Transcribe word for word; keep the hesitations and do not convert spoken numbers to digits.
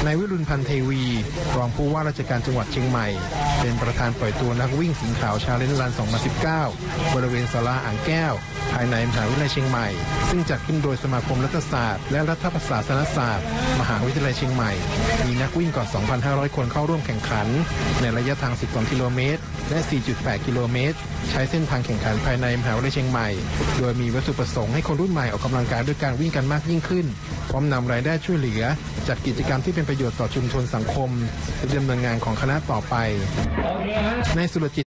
นายวิรุณพันธ์เทวีรองผู้ว่าราชการจังหวัดเชียงใหม่เป็นประธานปล่อยตัวนักวิ่งสิงขาวชาเลนจ์รัน สองพันสิบเก้า บริเวณศาลาอ่างแก้วภายในมหาวิทยาลัยเชียงใหม่ซึ่งจัดขึ้นโดยสมาคมรัฐศาสตร์และรัฐประศาสนศาสตร์มหาวิทยาลัยเชียงใหม่มีนักวิ่งกว่า สองพันห้าร้อย คนเข้าร่วมแข่งขันในระยะทาง สิบสอง กิโลเมตรและ สี่จุดแปด กิโลเมตรใช้เส้นทางแข่งขันภายในมหาวิทยาลัยเชียงใหม่โดยมีวัตถุประสงค์ให้คนรุ่นใหม่ออกกำลังกายด้วยการวิ่งกันมากยิ่งขึ้นพร้อมนำรายได้ช่วยเหลือจัดกิจกรรมที่เป็นประโยชน์ต่อชุมชนสังคมและดำเนินงานของคณะต่อไปในสุรจิต